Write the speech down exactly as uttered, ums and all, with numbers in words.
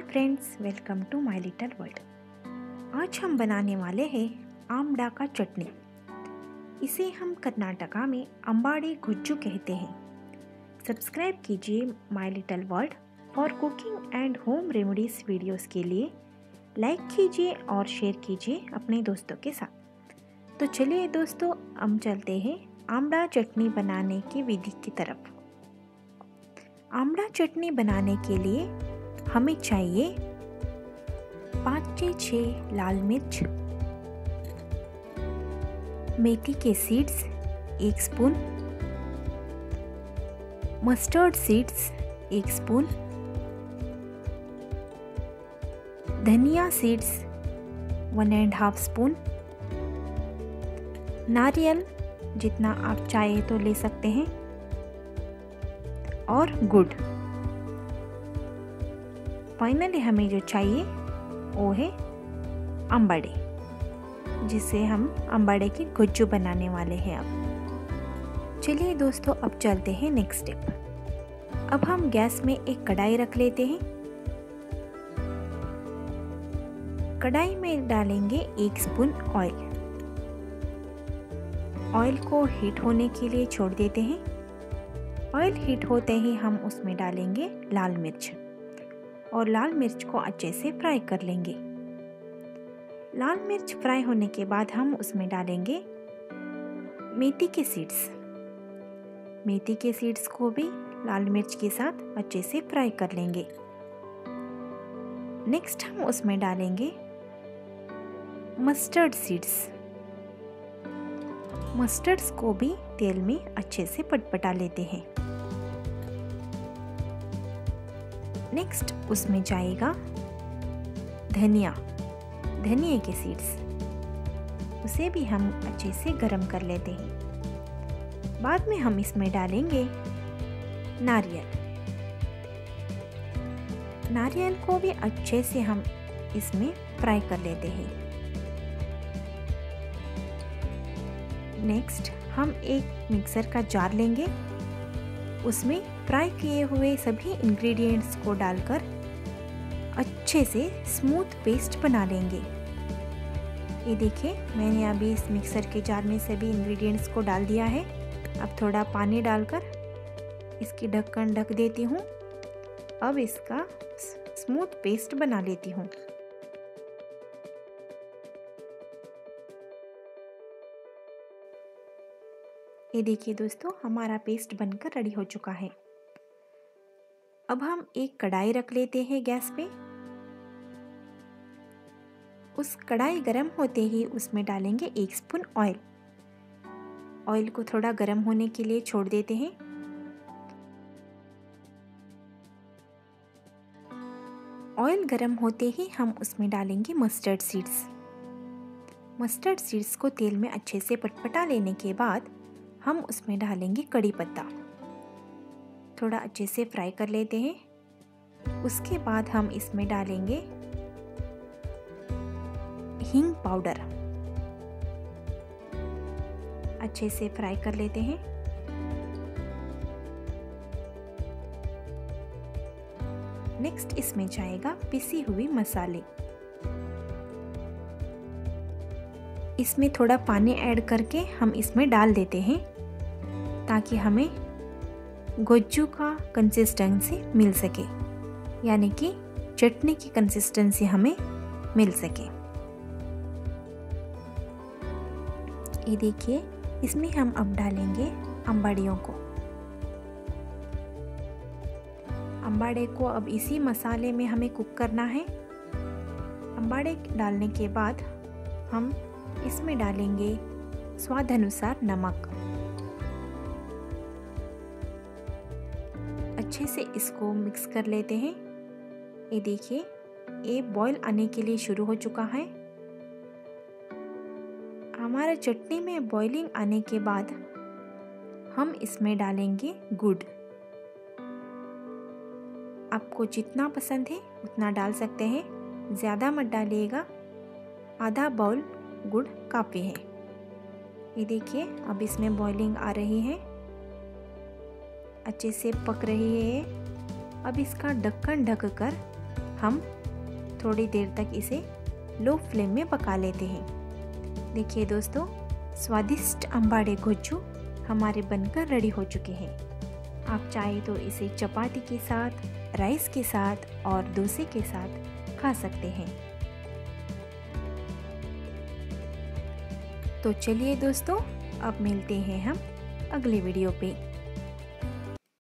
Friends, welcome to my little world. आज हम बनाने वाले हैं आमड़ा का चटनी। इसे हम कर्नाटका में अंबाड़ी गुज्जू कहते हैं। सब्सक्राइब कीजिए my little world for cooking and home remedies videos के लिए। लाइक कीजिए और शेयर कीजिए अपने दोस्तों के साथ। तो चलिए दोस्तों, हम चलते हैं आमड़ा चटनी बनाने की विधि की तरफ। आमड़ा चटनी बनाने के लिए हमें चाहिए पाँच से छः लाल मिर्च, मेथी के सीड्स एक स्पून, मस्टर्ड सीड्स एक स्पून, धनिया seeds one and half spoon, नारियल जितना आप चाहे तो ले सकते हैं, और गुड़। फाइनली हमें जो चाहिए वो है अंबाड़े, जिसे हम अंबाड़े की गुज्जू बनाने वाले हैं। अब चलिए दोस्तों, अब चलते हैं नेक्स्ट स्टेप। अब हम गैस में एक कढ़ाई रख लेते हैं। कढ़ाई में डालेंगे एक स्पून ऑयल। ऑयल को हीट होने के लिए छोड़ देते हैं। ऑयल हीट होते ही हम उसमें डालेंगे लाल मिर्च और लाल मिर्च को अच्छे से फ्राई कर लेंगे। लाल मिर्च फ्राई होने के बाद हम उसमें डालेंगे मेथी के सीड्स। मेथी के सीड्स को भी लाल मिर्च के साथ अच्छे से फ्राई कर लेंगे। नेक्स्ट हम उसमें डालेंगे मस्टर्ड सीड्स। मस्टर्ड्स को भी तेल में अच्छे से पटपटा लेते हैं। नेक्स्ट उसमें जाएगा धनिया, धनिया के सीड्स। उसे भी हम अच्छे से गरम कर लेते हैं। बाद में हम इसमें डालेंगे नारियल। नारियल को भी अच्छे से हम इसमें फ्राई कर लेते हैं। नेक्स्ट हम एक मिक्सर का जार लेंगे। उसमें फ्राई किए हुए सभी इंग्रेडिएंट्स को डालकर अच्छे से स्मूथ पेस्ट बना लेंगे। ये देखिए, मैंने अभी इस मिक्सर के जार में सभी इंग्रेडिएंट्स को डाल दिया है। अब थोड़ा पानी डालकर इसकी ढक्कन ढक देती हूँ। अब इसका स्मूथ पेस्ट बना लेती हूँ। ये देखिए दोस्तों, हमारा पेस्ट बनकर रेडी हो चुका है। अब हम एक कढ़ाई रख लेते हैं गैस पे। उस कढ़ाई गरम होते ही उसमें डालेंगे एक स्पून ऑयल। ऑयल को थोड़ा गरम होने के लिए छोड़ देते हैं। ऑयल गरम होते ही हम उसमें डालेंगे मस्टर्ड सीड्स। मस्टर्ड सीड्स को तेल में अच्छे से पटपटा लेने के बाद हम उसमें डालेंगे कड़ी पत्ता। थोड़ा अच्छे से फ्राई कर लेते हैं। उसके बाद हम इसमें डालेंगे हींग पाउडर। अच्छे से फ्राई कर लेते हैं। नेक्स्ट इसमें जाएगा पिसी हुई मसाले। इसमें थोड़ा पानी ऐड करके हम इसमें डाल देते हैं ताकि हमें गुज्जू का कंसिस्टेंसी मिल सके, यानी कि चटनी की कंसिस्टेंसी हमें मिल सके। ये देखिए, इसमें हम अब डालेंगे अंबाड़ियों को। अंबाड़े को अब इसी मसाले में हमें कुक करना है। अंबाड़े डालने के बाद हम इसमें डालेंगे स्वाद अनुसार नमक। अच्छे से इसको मिक्स कर लेते हैं। ये देखिए, ये बॉईल आने के लिए शुरू हो चुका है। हमारा चटनी में बॉइलिंग आने के बाद हम इसमें डालेंगे गुड़। आपको जितना पसंद है उतना डाल सकते हैं, ज़्यादा मत डालिएगा। आधा बाउल गुड़ काफ़ी है। ये देखिए, अब इसमें बॉइलिंग आ रही है, अच्छे से पक रही है। अब इसका ढक्कन ढककर हम थोड़ी देर तक इसे लो फ्लेम में पका लेते हैं। देखिए दोस्तों, स्वादिष्ट अंबाड़े गुज्जू हमारे बनकर रेडी हो चुके हैं। आप चाहे तो इसे चपाती के साथ, राइस के साथ और डोसे के साथ खा सकते हैं। तो चलिए दोस्तों, अब मिलते हैं हम अगले वीडियो पे।